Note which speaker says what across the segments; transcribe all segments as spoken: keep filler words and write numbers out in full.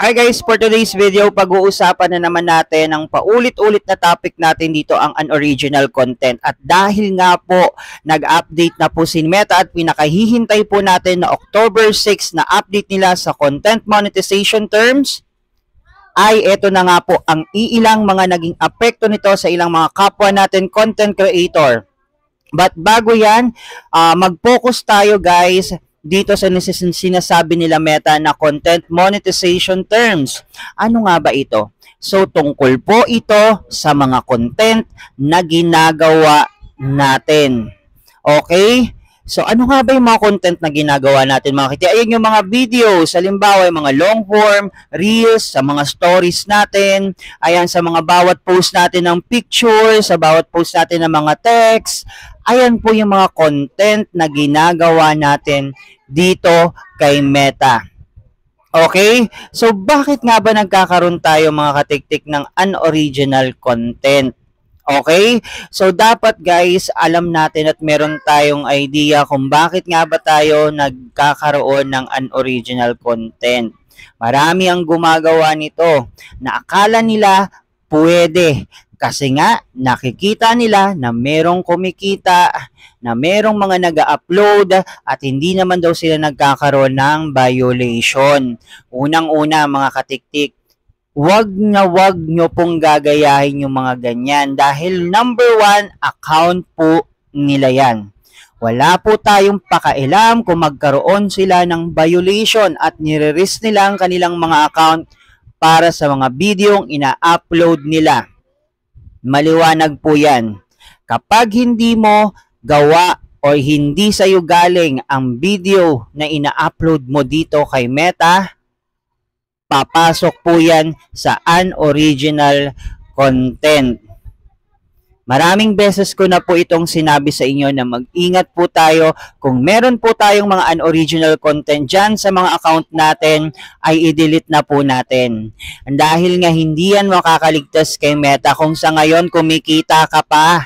Speaker 1: Hi guys, for today's video, pag-uusapan na naman natin ang paulit-ulit na topic natin dito, ang unoriginal content. At dahil nga po, nag-update na po si Meta at pinakahihintay po natin na October sixth na update nila sa content monetization terms, ay eto na nga po ang iilang mga naging apekto nito sa ilang mga kapwa natin content creator. But bago yan, uh, mag-focus tayo guys dito sa sinasabi nila Meta na content monetization terms. Ano nga ba ito? So, tungkol po ito sa mga content na ginagawa natin. Okay? So, ano nga ba yung mga content na ginagawa natin mga kiti? Ayan yung mga videos, halimbawa yung mga long form, reels, sa mga stories natin, ayan sa mga bawat post natin ng pictures, sa bawat post natin ng mga text. Ayan po yung mga content na ginagawa natin dito kay Meta. Okay? So, bakit nga ba nagkakaroon tayo mga katiktik ng unoriginal content? Okay? So, dapat guys, alam natin at meron tayong idea kung bakit nga ba tayo nagkakaroon ng unoriginal content. Marami ang gumagawa nito na akala nila pwede. Kasi nga, nakikita nila na merong kumikita, na merong mga nag-upload at hindi naman daw sila nagkakaroon ng violation. Unang-una mga katiktik, wag na wag nyo pong gagayahin yung mga ganyan dahil number one, account po nila yan. Wala po tayong pakailam kung magkaroon sila ng violation at nire-risk nila ang kanilang mga account para sa mga videong ina-upload nila. Maliwanag po yan. Kapag hindi mo gawa o hindi sa'yo galing ang video na ina-upload mo dito kay Meta, papasok po yan sa unoriginal content. Maraming beses ko na po itong sinabi sa inyo na mag-ingat po tayo kung meron po tayong mga unoriginal content dyan sa mga account natin ay i-delete na po natin. Dahil nga hindi yan makakaligtas kay Meta kung sa ngayon kumikita ka pa.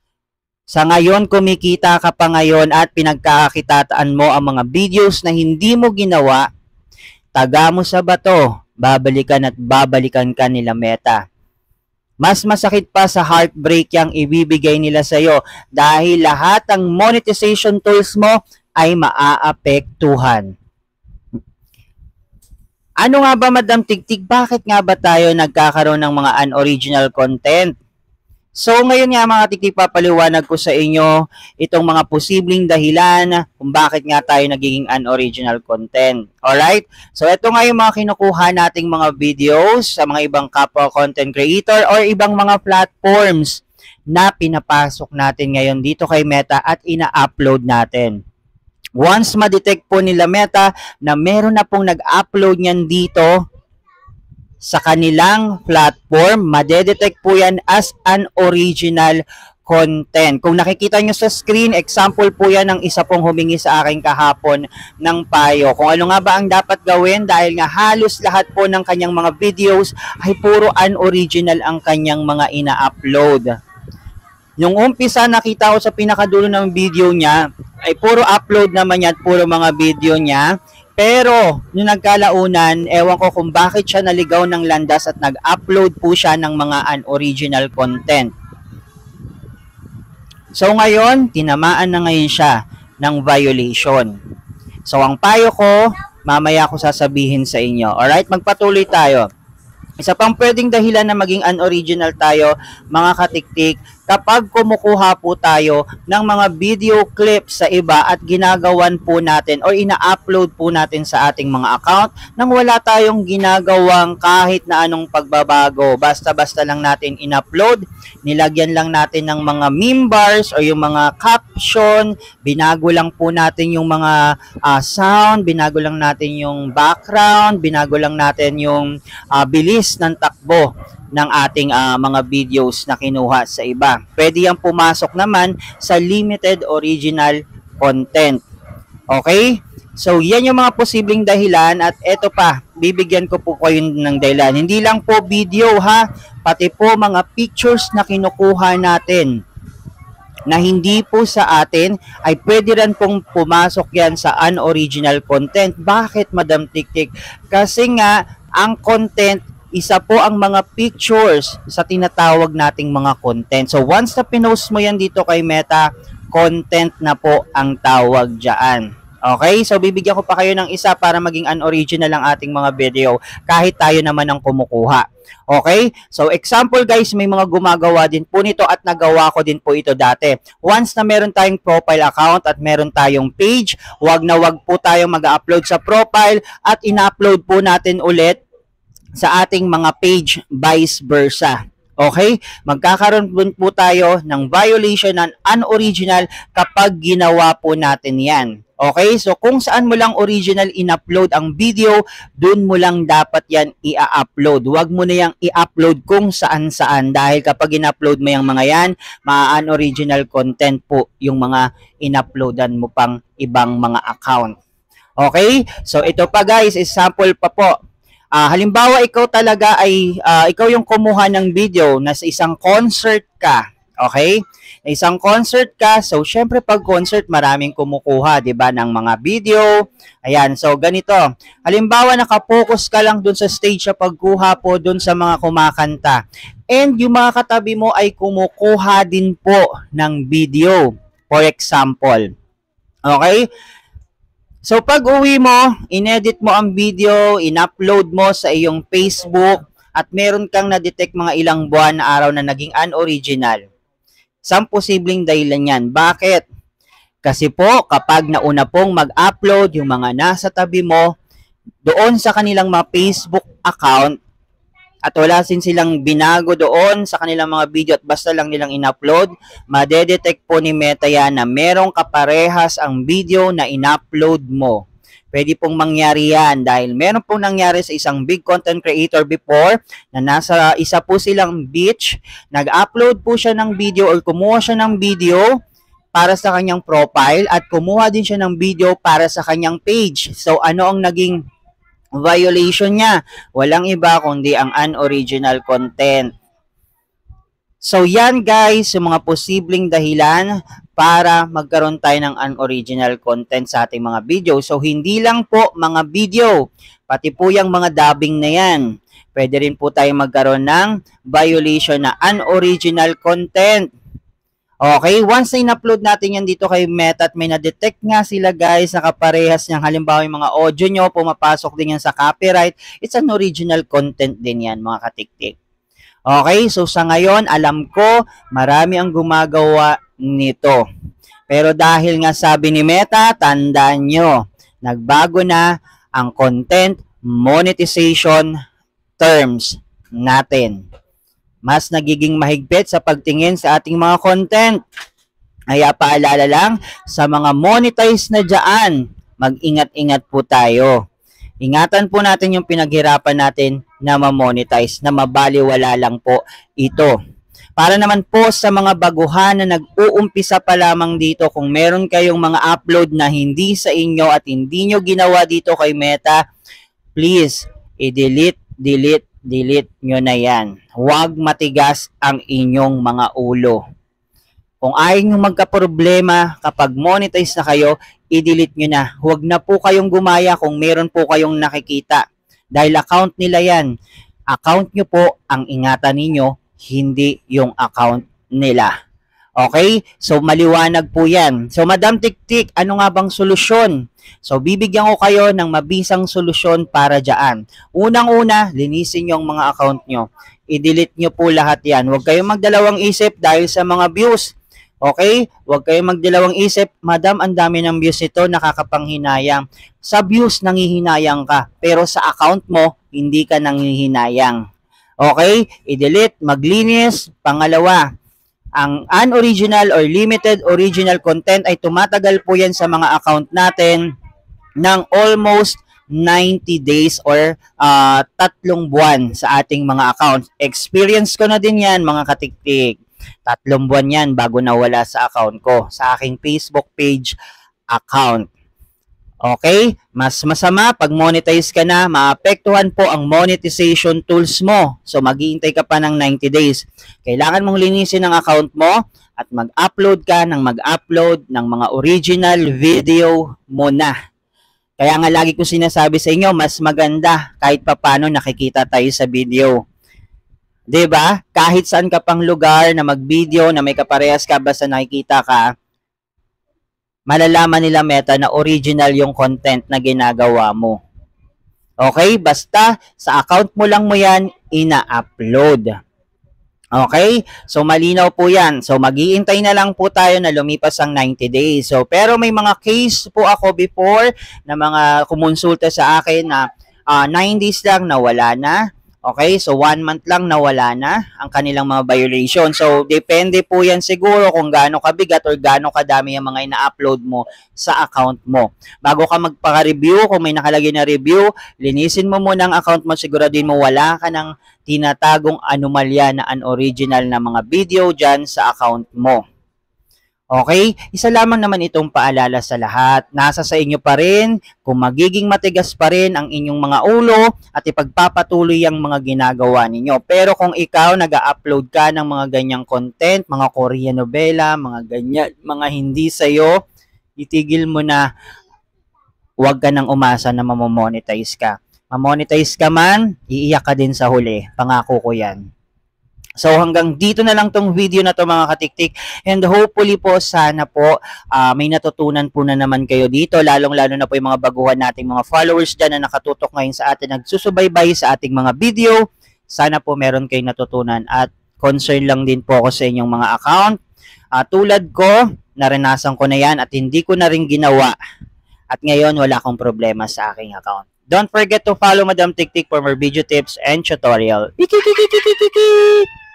Speaker 1: Sa ngayon kumikita ka pa ngayon at pinagkakakitaan mo ang mga videos na hindi mo ginawa, taga mo sa bato, babalikan at babalikan ka nila Meta. Mas masakit pa sa heartbreak yung ibibigay nila sa iyo dahil lahat ng monetization tools mo ay maaapektuhan. Ano nga ba Madam Tigtig? Bakit nga ba tayo nagkakaroon ng mga unoriginal content? So ngayon nga mga Tigtig, papaliwanag ko sa inyo itong mga posibleng dahilan kung bakit nga tayo nagiging unoriginal content. Alright? So ito nga yung mga kinukuha nating mga videos sa mga ibang kapwa content creator or ibang mga platforms na pinapasok natin ngayon dito kay Meta at ina-upload natin. Once ma-detect po nila Meta na meron na pong nag-upload niyan dito sa kanilang platform, madedetect po yan as an original content. Kung nakikita nyo sa screen, example po yan ng isa pong humingi sa akin kahapon ng payo. Kung ano nga ba ang dapat gawin dahil nga halos lahat po ng kanyang mga videos ay puro unoriginal ang kanyang mga ina-upload. Yung umpisa nakita ko sa pinakadulo ng video niya ay puro upload naman yan, puro mga video niya. Pero, nung nagkalaunan, ewan ko kung bakit siya naligaw ng landas at nag-upload po siya ng mga unoriginal content. So, ngayon, tinamaan na ngayon siya ng violation. So, ang payo ko, mamaya ko sasabihin sa inyo. Alright, magpatuloy tayo. Isa pang pwedeng dahilan na maging unoriginal tayo, mga katiktik, kapag kumukuha po tayo ng mga video clips sa iba at ginagawan po natin o ina-upload po natin sa ating mga account nang wala tayong ginagawang kahit na anong pagbabago. Basta-basta lang natin in-upload, nilagyan lang natin ng mga meme bars o yung mga caption, binago lang po natin yung mga uh, sound, binago lang natin yung background, binago lang natin yung uh, bilis ng takbo ng ating uh, mga videos na kinuha sa iba. Pwede yang pumasok naman sa limited original content. Okay? So, yan yung mga posibleng dahilan at eto pa, bibigyan ko po kayo ng dahilan. Hindi lang po video ha, pati po mga pictures na kinukuha natin na hindi po sa atin ay pwede rin pong pumasok yan sa unoriginal content. Bakit Madam Tiktik? Kasi nga Ang content, isa po ang mga pictures sa tinatawag nating mga content. So once na pinost mo yan dito kay Meta, content na po ang tawag dyan. Okay? So bibigyan ko pa kayo ng isa para maging unoriginal ang ating mga video kahit tayo naman ang kumukuha. Okay? So example guys, may mga gumagawa din po nito at nagawa ko din po ito dati. Once na meron tayong profile account at meron tayong page, wag na wag po tayong mag-upload sa profile at in-upload po natin ulit sa ating mga page, vice versa. Okay? Magkakaroon po tayo ng violation ng unoriginal kapag ginawa po natin yan. Okay? So, kung saan mo lang original in-upload ang video, dun mo lang dapat yan i-upload. Huwag mo na yang i-upload kung saan-saan dahil kapag in-upload mo yung mga yan, ma-unoriginal content po yung mga in-uploadan mo pang ibang mga account. Okay? So, ito pa guys, example pa po. Uh, halimbawa, ikaw talaga ay, uh, ikaw yung kumuha ng video na sa isang concert ka, okay? Na isang concert ka, so syempre pag concert, maraming kumukuha, di ba, ng mga video. Ayan, so ganito. Halimbawa, nakapokus ka lang dun sa stage sa pagkuha po dun sa mga kumakanta. And yung mga katabi mo ay kumukuha din po ng video, for example. Okay? So, pag uwi mo, inedit mo ang video, in-upload mo sa iyong Facebook, at meron kang na-detect mga ilang buwan na araw na naging unoriginal. Isang posibleng dahilan yan. Bakit? Kasi po, kapag nauna pong mag-upload yung mga nasa tabi mo, doon sa kanilang mga Facebook account, at wala sin silang binago doon sa kanilang mga video at basta lang nilang in-upload, madedetect po ni Meta yan na merong kaparehas ang video na in-upload mo. Pwede pong mangyari yan dahil meron pong nangyari sa isang big content creator before na nasa isa po silang beach, nag-upload po siya ng video or kumuha siya ng video para sa kanyang profile at kumuha din siya ng video para sa kanyang page. So ano ang naging violation niya? Walang iba kundi ang unoriginal content. So yan guys, yung mga posibleng dahilan para magkaroon tayo ng unoriginal content sa ating mga video. So hindi lang po mga video, pati po yung mga dubbing na yan. Pwede rin po tayo magkaroon ng violation na unoriginal content. Okay, once na in-upload natin yan dito kay Meta at may na-detect nga sila guys na kaparehas niyang halimbawa yung mga audio nyo, pumapasok din yan sa copyright, it's an original content din yan mga katiktik. Okay, so sa ngayon, alam ko, marami ang gumagawa nito. Pero dahil nga sabi ni Meta, tandaan nyo, nagbago na ang content monetization terms natin. Mas nagiging mahigpit sa pagtingin sa ating mga content. Kaya paalala lang, sa mga monetize na dyan, mag-ingat-ingat po tayo. Ingatan po natin yung pinaghirapan natin na ma-monetize, na mabaliwala lang po ito. Para naman po sa mga baguhan na nag-uumpisa pa lamang dito, kung meron kayong mga upload na hindi sa inyo at hindi nyo ginawa dito kay Meta, please, i-delete, delete, delete nyo na yan. Huwag matigas ang inyong mga ulo. Kung ayaw nyo magka-problema kapag monetize na kayo, i-delete nyo na. Huwag na po kayong gumaya kung meron po kayong nakikita. Dahil account nila yan. Account nyo po ang ingatan ninyo, hindi yung account nila. Okay? So, maliwanag po yan. So, Madam Tiktik, ano nga bang solusyon? So, bibigyan ko kayo ng mabisang solusyon para dyan. Unang-una, linisin yung mga account nyo. I-delete nyo po lahat yan. Huwag kayong magdalawang isip dahil sa mga views. Okay? Huwag kayong magdalawang isip. Madam, ang dami ng views ito, nakakapanghinayang. Sa views, nangihinayang ka. Pero sa account mo, hindi ka nangihinayang. Okay? I-delete, maglinis. Pangalawa, ang unoriginal or limited original content ay tumatagal po yan sa mga account natin ng almost ninety days or uh, tatlong buwan sa ating mga accounts. Experience ko na din yan mga katiktik. Tatlong buwan yan bago nawala sa account ko, sa aking Facebook page account. Okay? Mas masama, pag monetize ka na, maapektuhan po ang monetization tools mo. So, maghihintay ka pa ng ninety days. Kailangan mong linisin ang account mo at mag-upload ka ng mag-upload ng mga original video mo na. Kaya nga lagi ko sinasabi sa inyo, mas maganda kahit papano nakikita tayo sa video. 'Di ba? Kahit saan ka pang lugar na mag-video na may kaparehas ka, basta nakikita ka, malalaman nila Meta na original yung content na ginagawa mo. Okay? Basta sa account mo lang mo yan ina-upload. Okay? So, malinaw po yan. So, mag-iintay na lang po tayo na lumipas ang ninety days. So, pero may mga case po ako before na mga kumonsulta sa akin na uh, nine days lang nawala na. Okay? So, one month lang nawala na ang kanilang mga violation. So, depende po yan siguro kung gaano kabigat or gaano kadami yung mga ina-upload mo sa account mo. Bago ka magpaka-review, kung may nakalagay na review, linisin mo muna ang account mo, siguraduhin mo wala ka ng tinatagong anomalya na unoriginal na mga video dyan sa account mo. Okay? Isa lamang naman itong paalala sa lahat. Nasa sa inyo pa rin kung magiging matigas pa rin ang inyong mga ulo at ipagpapatuloy ang mga ginagawa ninyo. Pero kung ikaw nag-upload ka ng mga ganyang content, mga Korean novela, mga ganyan, mga hindi sa'yo, itigil mo na, huwag ka nang umasa na mamomonetize ka. Mamonetize ka man, iiyak ka din sa huli. Pangako ko yan. So hanggang dito na lang tong video na to mga katiktik, and hopefully po sana po uh, may natutunan po na naman kayo dito, lalong lalo na po yung mga baguhan nating mga followers dyan na nakatutok ngayon sa atin, nagsusubaybay sa ating mga video. Sana po meron kayong natutunan at concern lang din po ako sa inyong mga account. Uh, tulad ko, naranasan ko na yan at hindi ko na rin ginawa at ngayon wala akong problema sa aking account. Don't forget to follow Madam Tiktik for more video tips and tutorial. Ikikikikikikik!